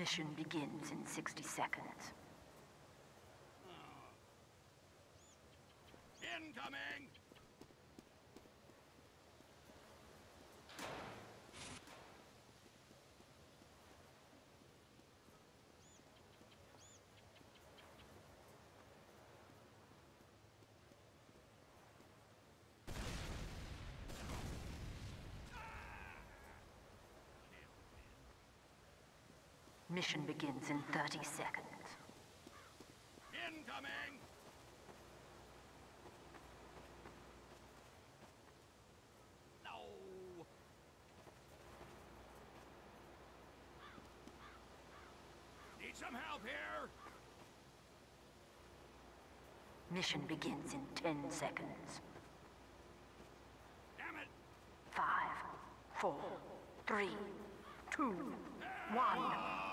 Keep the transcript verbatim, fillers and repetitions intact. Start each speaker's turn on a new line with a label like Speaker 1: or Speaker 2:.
Speaker 1: Mission begins in sixty seconds.
Speaker 2: Incoming!
Speaker 1: Mission begins in thirty seconds.
Speaker 2: Incoming! No! Need some help here?
Speaker 1: Mission begins in ten seconds.
Speaker 2: Damn it!
Speaker 1: Five, four, three, two, one.